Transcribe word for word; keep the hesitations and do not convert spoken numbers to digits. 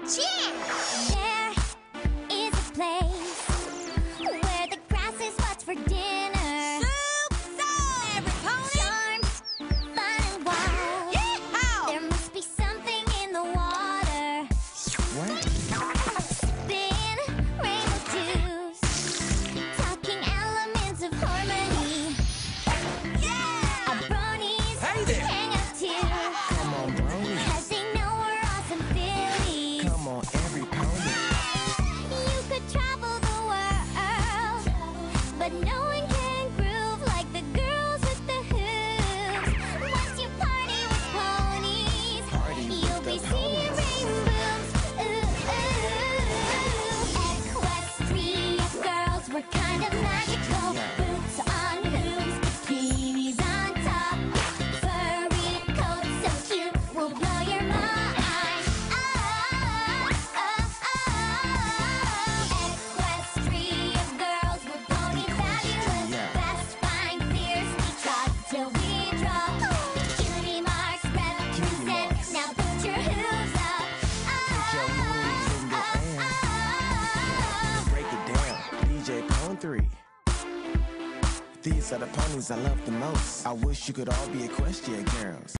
Cheer! There is a place where the grass is what's for dinner. Soup, so every pony. Charmed, fun and wild. Yeehaw! There must be something in the water. What? Spin, rainbow juice, talking elements of harmony. Yeah! Our bronies Hey there. hang out too, Come on, bronies. 'cause they know we're awesome fillies. Come on, every pony. You could travel the world, but no one can groove like the girls with the hooves. Once you party with ponies, Party with you'll the be seeing rainbows. Ooh, ooh. Equestrian girls, we're kind of magical. Yeah. Boots on hooves, bikinis on top, furry coats so cute, will blow your mind. Oh, oh, oh. Equestrian girls, we're pony fabulous. Yeah. Fast, fine, fierce, we trot till we drop. Cutie marks represent. marks. Now put your hooves up. Put your hooves in the Oh, air. oh, oh. Break it down, D J Pone three. These are the ponies I love the most. I wish you could all be equestrian girls.